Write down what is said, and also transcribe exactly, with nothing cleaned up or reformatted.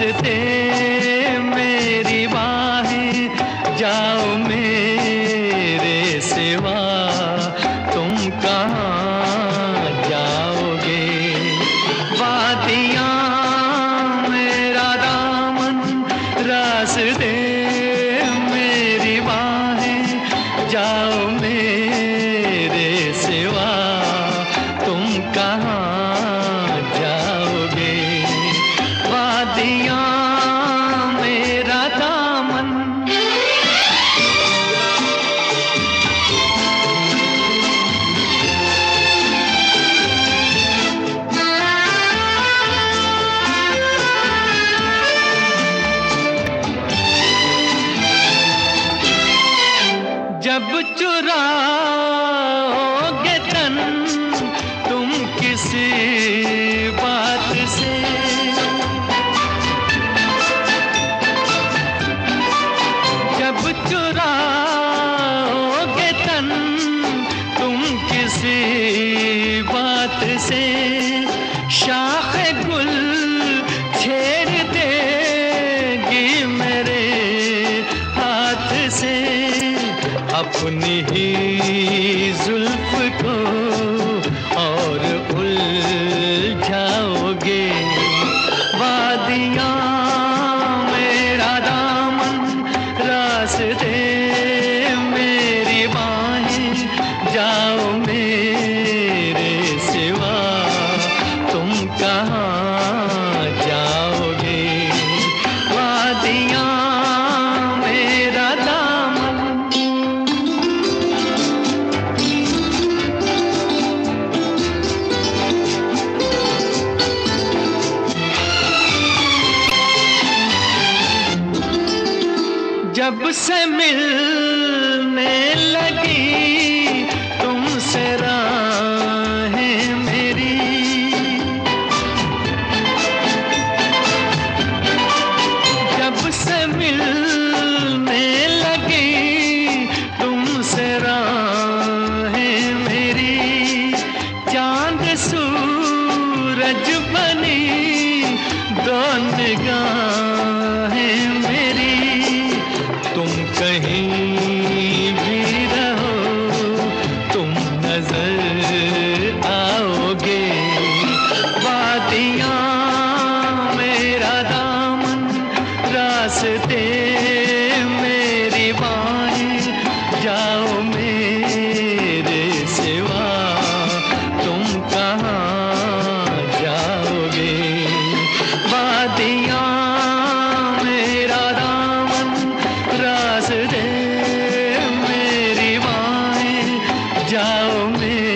रास्ते मेरी बाहें, जाओ मेरे सिवा तुम कहाँ जाओगे। वादियाँ मेरा दामन, रास्ते मेरी बाहें, जाओ मेरे सिवा तुम कहाँ जाओगे। वादियाँ मेरा दामन। जब चुराओगे तन तुम किसी बात से, जब चुराओगे तन तुम किसी बात से, शाख गुल छेड़ देगी मेरे हाथ से। अपनी ही जुल्फ को और उलझाओगे। वादियाँ मेरा दामन, रास्ते मेरी बाहें, जाओ मेरे सिवा तुम कहाँ जाओगे। वादियाँ मेरा दामन। जब से मिलने लगी तुमसे राहें मेरी, जब से मिलने लगी तुमसे राहें मेरी, चांद सूरज बनी दो निगाहें मेरी। तुम कहीं भी रहो तुम नजर आओगे। वादियाँ मेरा दामन, रास्ते मेरी बाहें, जाओ मेरे सिवा तुम कहाँ जाओगे। वादियाँ मेरा दामन, रास्ते मेरी बाहें, जाओ मेरे